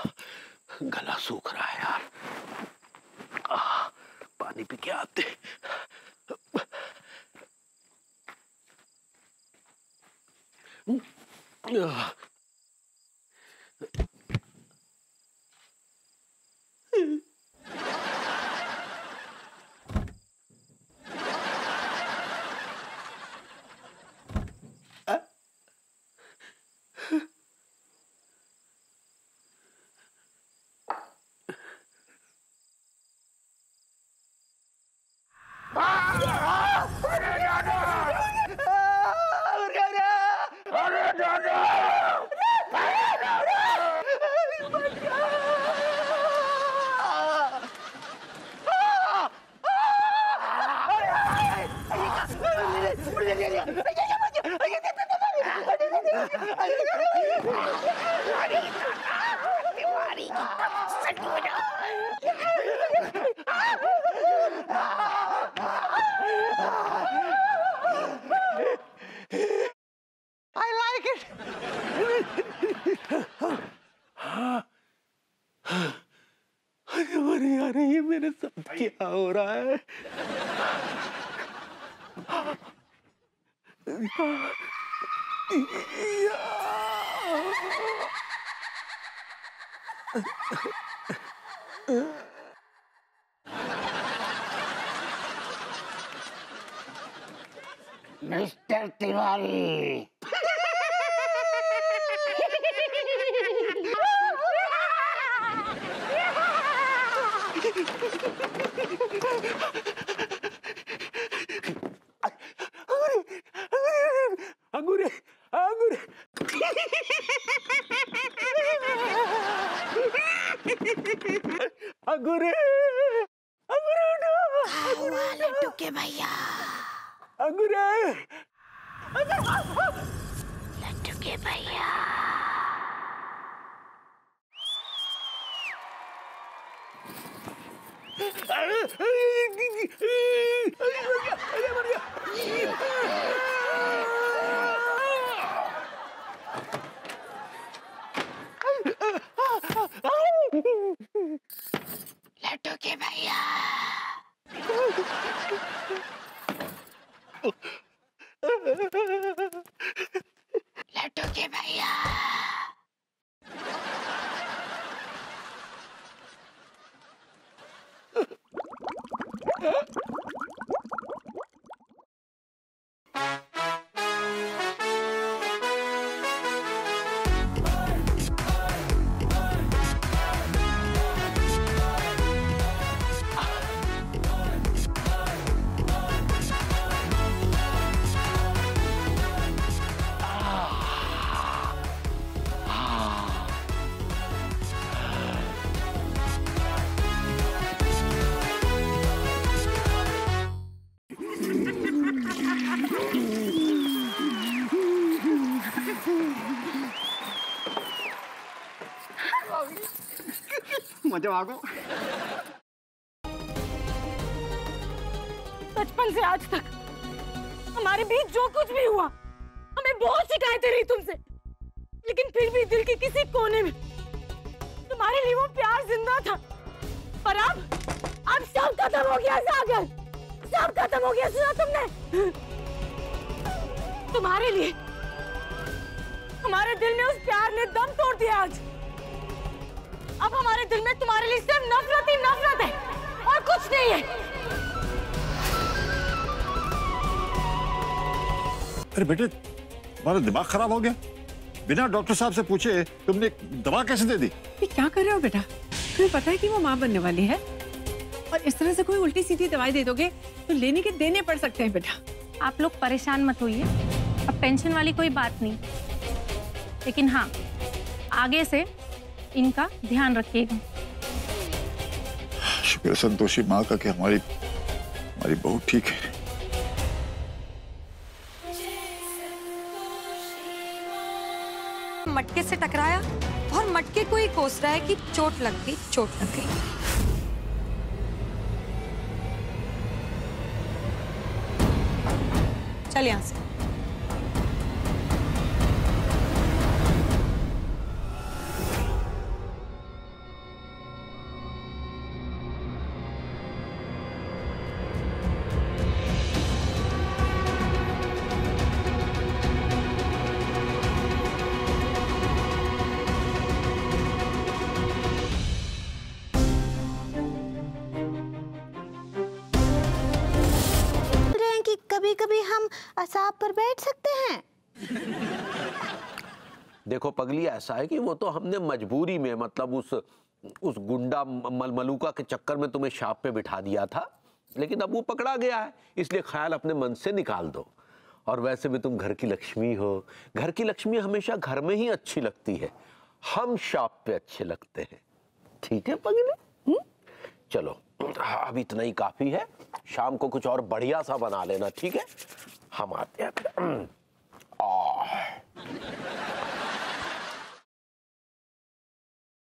गला सूख रहा है यार। पानी पी के आते। अरे ये मेरे साथ क्या हो रहा है? मिस्टर तिवारी, अंगूरे अंगूरे अंगूरे अंगूरे लड्डू के भैया, अंगूरे लड्डू के भैया। लड्डू के भैया, लड्डू के भैया। मजा आ गया। बचपन से आज तक हमारे बीच जो कुछ भी हुआ, हमें बहुत शिकायतें रही तुमसे, लेकिन फिर भी दिल के किसी कोने में तुम्हारे लिए वो प्यार जिंदा था। पर अब सब खत्म हो गया सागर, सब खत्म हो गया। सुना तुमने? तुम्हारे लिए हमारे दिल में उस प्यार ने दम तोड़ दिया। आज अब हमारे दिल में तुम्हारे लिए सिर्फ नफरत ही नफरत है और कुछ नहीं है। अरे बेटे, तुम्हारा दिमाग खराब हो गया? बिना डॉक्टर साहब से पूछे तुमने दवा कैसे दे दी? ये क्या कर रहे हो बेटा? तुम्हें पता है कि वो माँ बनने वाली है, और इस तरह से कोई उल्टी सीधी दवाई दे दोगे तो लेने के देने पड़ सकते हैं बेटा। आप लोग परेशान मत होइए, अब टेंशन वाली कोई बात नहीं, लेकिन हाँ, आगे से इनका ध्यान रखिएगा। शुक्र संतोषी माँ का कि हमारी बहू ठीक है। मटके से टकराया और मटके को ही कोस रहा है कि चोट लग गई, चोट लग गई। चल यहां से। कभी कभी हम असाब पर बैठ सकते हैं? देखो पगली, ऐसा है कि वो तो हमने मजबूरी में, मतलब उस गुंडा मलमलूका के चक्कर में तुम्हें शाप पे बिठा दिया था, लेकिन अब वो पकड़ा गया है, इसलिए ख्याल अपने मन से निकाल दो। और वैसे भी तुम घर की लक्ष्मी हो, घर की लक्ष्मी हमेशा घर में ही अच्छी लगती है, हम शाप पे अच्छे लगते हैं। ठीक है पगली? चलो अब इतना ही काफी है, शाम को कुछ और बढ़िया सा बना लेना, ठीक है? हम आते हैं।